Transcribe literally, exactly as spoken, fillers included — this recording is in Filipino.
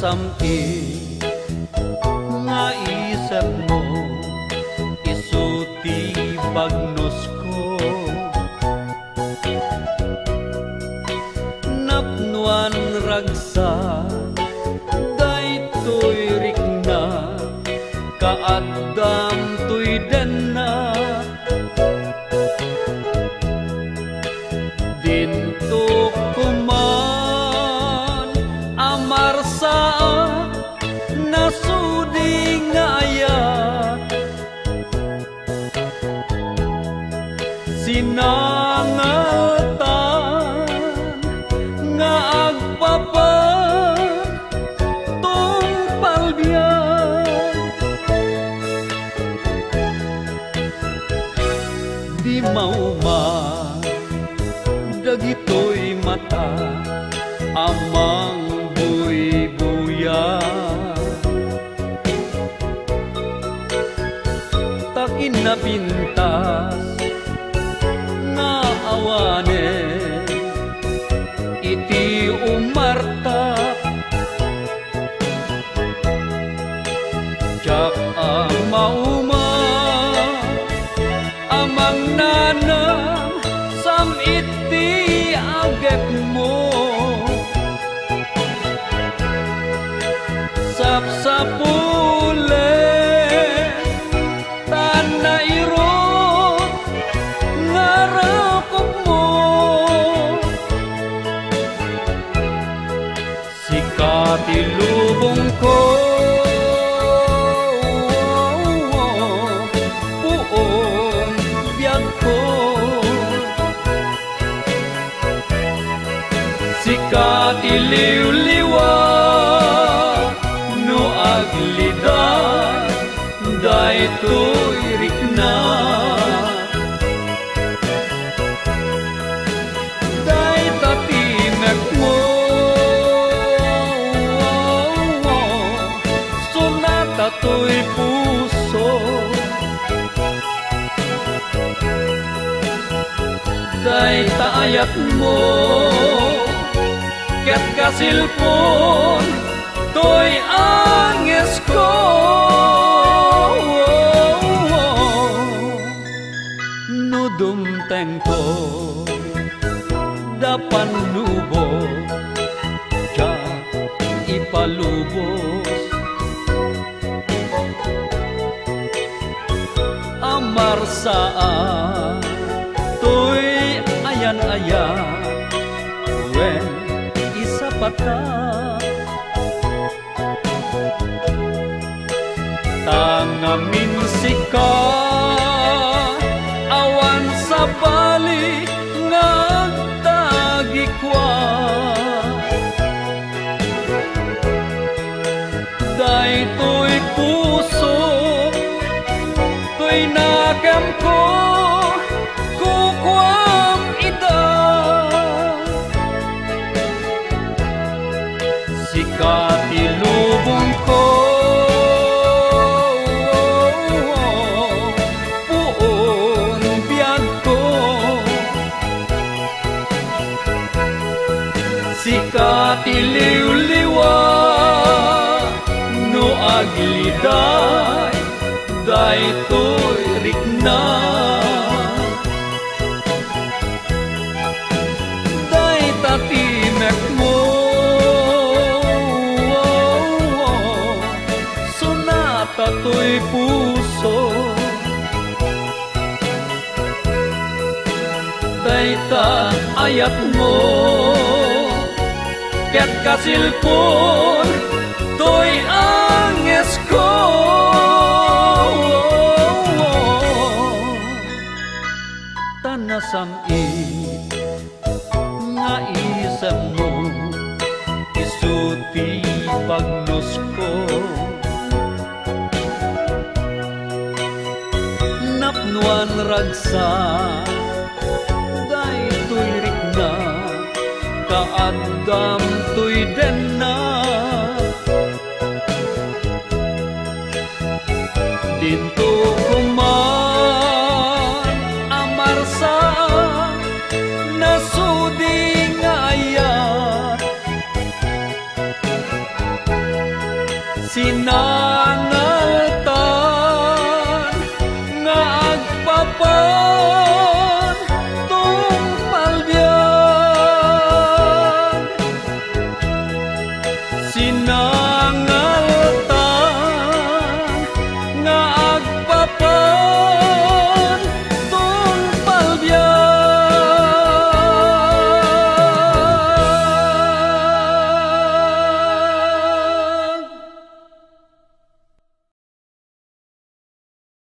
samti nga isip mo isuti bagnos ko napnuan ragsa daytoy rikna kaadam tuy denna dinto kuman amarsa nasudi nga aya sinangaltan nga agpapa tungpal biyan di mauman dagitoy mata amang buy-buya takin na pintas na awane iti umartap jak amauma amang nanang sam iti agep mo sapsapule tanairo ngarakop mo sikati lubong ko puong biyag ko sikati liw-liwa no aglidan daytoy rikna day tatimek mo sunata to'y puso day taayat mo ket kasilpon to'y anges ko no dumteng ko dapan lubos ja ipalubos amarsaan to'y ayan-ayan wen isapata tangamin sika awan sa bali ngagtagikwa daytoy puso to'y nakam ko kukwam ida sikati lubong ko sikati liw-liwa no agliday daytoy rikna day tatimek mo sunata to'y puso day taayat mo ket kasilpon to'y anges ko tanasam-it nga isip mo isuti bagnos ko napnuan ragsa daytoy rikna kaadam tuy denna dinto